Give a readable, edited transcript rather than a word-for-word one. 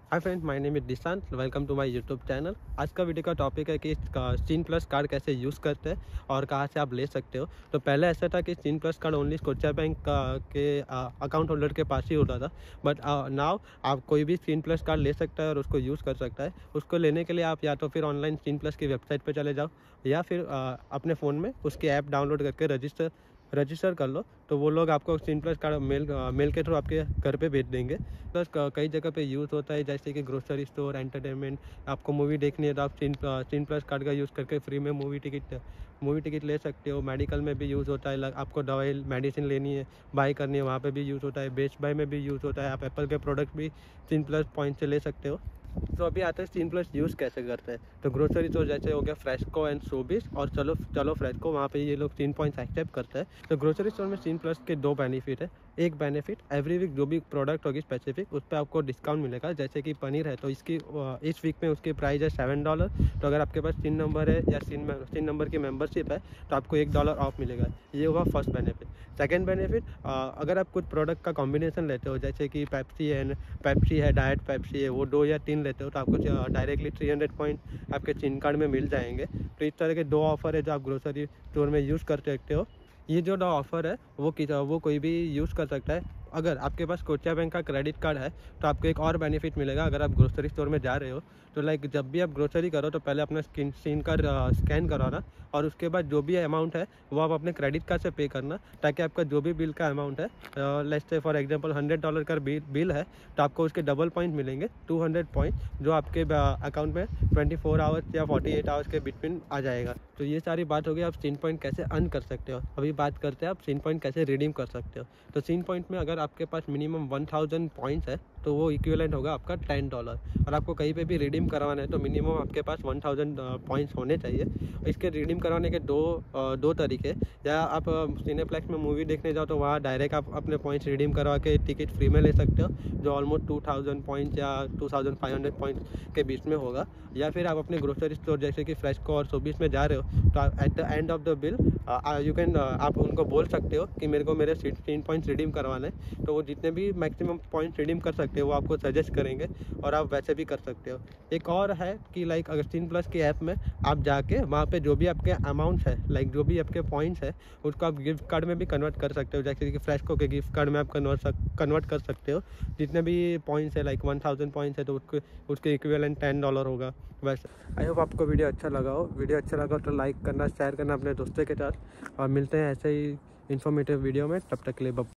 Hi friends, my name is Dishant. Welcome to my YouTube channel. आज का video का topic है कि स्टीन प्लस कार्ड कैसे यूज़ करते हैं और कहाँ से आप ले सकते हो। तो पहले ऐसा था कि Scene plus card only Scotia bank के अकाउंट होल्डर के पास ही होता था, बट नाउ आप कोई भी स्टीन प्लस कार्ड ले सकता है और उसको यूज़ कर सकता है। उसको लेने के लिए आप या तो फिर ऑनलाइन स्टीन प्लस की वेबसाइट पर चले जाओ या फिर अपने फ़ोन में उसकी ऐप डाउनलोड करके रजिस्टर कर लो, तो वो लोग आपको स्टीन प्लस कार्ड मेल के थ्रू आपके घर पे भेज देंगे। प्लस कई जगह पे यूज़ होता है, जैसे कि ग्रोसरी स्टोर, एंटरटेनमेंट। आपको मूवी देखनी है तो आप स्टीन प्लस कार्ड का यूज़ करके फ्री में मूवी टिकट ले सकते हो। मेडिकल में भी यूज़ होता है, आपको दवाई मेडिसिन लेनी है, बाई करनी है, वहाँ पे भी यूज़ होता है। बेस्ट बाय में भी यूज़ होता है। आप एप्पल के प्रोडक्ट भी स्टीन प्लस पॉइंट से ले सकते हो। तो अभी आते हैं स्टीन प्लस यूज़ कैसे करते हैं। तो ग्रोसरी स्टोर जैसे हो गया फ्रेस्को एंड सोबिस और चलो फ्रेस्को, वहाँ पे ये लोग 3 पॉइंट्स एक्सेप्ट करते हैं। तो ग्रोसरी स्टोर में स्टीन प्लस के 2 बेनिफिट है। एक बेनिफिट, एवरी वीक जो भी प्रोडक्ट होगी स्पेसिफिक, उस पर आपको डिस्काउंट मिलेगा। जैसे कि पनीर है तो इस वीक में उसकी प्राइस है $7। तो अगर आपके पास 3 नंबर है या 3 नंबर की मेंबरशिप है तो आपको $1 ऑफ मिलेगा। ये हुआ फर्स्ट बेनिफिट। सेकेंड बेनिफिट, अगर आप कुछ प्रोडक्ट का कॉम्बिनेशन लेते हो, जैसे कि पेप्सी है, डाइट पेप्सी है, वो 2 या 3 लेते हो तो आपको डायरेक्टली 300 पॉइंट आपके स्टीन कार्ड में मिल जाएंगे। तो इस तरह के 2 ऑफर है जो आप ग्रोसरी स्टोर में यूज़ कर सकते हो। ये जो 2 ऑफर है वो कोई भी यूज़ कर सकता है। अगर आपके पास स्कोटिया बैंक का क्रेडिट कार्ड है तो आपको एक और बेनिफिट मिलेगा। अगर आप ग्रोसरी स्टोर में जा रहे हो तो जब भी आप ग्रोसरी करो तो पहले अपना स्क्रीन कार्ड स्कैन कराना और उसके बाद जो भी अमाउंट है वो आप अपने क्रेडिट कार्ड से पे करना, ताकि आपका जो भी बिल का अमाउंट है, लेट्स से फॉर एग्जांपल $100 का बिल है तो आपको उसके डबल पॉइंट मिलेंगे, 200 पॉइंट, जो आपके अकाउंट में 24 आवर्स या 48 आवर्स के बिटवीन आ जाएगा। तो ये सारी बात होगी आप स्टीन पॉइंट कैसे अर्न कर सकते हो। अभी बात करते हैं आप स्टीन पॉइंट कैसे रिडीम कर सकते हो। तो स्टीन पॉइंट में अगर आपके पास मिनिमम 1000 पॉइंट्स है तो वो इक्विवेलेंट होगा आपका $10। और आपको कहीं पे भी रिडीम करवाना है तो मिनिमम आपके पास 1000 पॉइंट्स होने चाहिए। इसके रिडीम करवाने के दो तरीके, या आप सिनेप्लेक्स में मूवी देखने जाओ तो वहाँ डायरेक्ट आप अपने पॉइंट्स रिडीम करवा के टिकट फ्री में ले सकते हो, जो ऑलमोस्ट 2000 पॉइंट्स या 2500 पॉइंट्स के बीच में होगा। या फिर आप अपने ग्रोसरी स्टोर जैसे कि फ्रेस्को और सोबिस में जा रहे हो तो at the end of the bill आप उनको बोल सकते हो कि मेरे को मेरे 16 पॉइंट्स रिडीम करवाने, तो वो जितने भी मैक्सिमम पॉइंट्स रिडीम कर सकते हो वो आपको सजेस्ट करेंगे और आप वैसे भी कर सकते हो। एक और है कि अगर स्टीन प्लस की ऐप में आप जाके वहाँ पे जो भी आपके अमाउंट्स है, जो भी आपके पॉइंट्स है, उसको आप गिफ्ट कार्ड में भी कन्वर्ट कर सकते हो। जैसे कि फ्रेस्को के गिफ्ट कार्ड में आप कन्वर्ट कर सकते हो। जितने भी पॉइंट्स है 1000 पॉइंट्स है तो उसके इक्विवेलेंट $10 होगा। वैसे आई होप आपको वीडियो अच्छा लगा हो। वीडियो अच्छा लगा तो लाइक करना, शेयर करना अपने दोस्तों के साथ, और मिलते हैं ऐसे ही इन्फॉर्मेटिव वीडियो में। तब तक के लिए